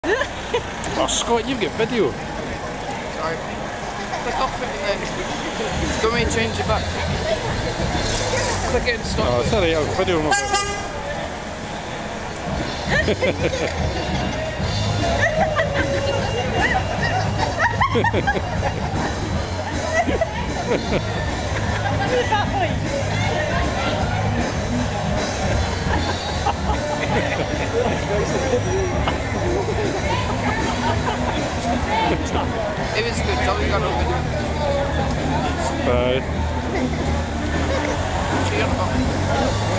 Oh, Scott, you've got video. Sorry. Click off it and then do you want me to change it back? Click it and stop Oh, it. sorry, I'll video my It was good, tell me you got no video. Bye. See you on the phone.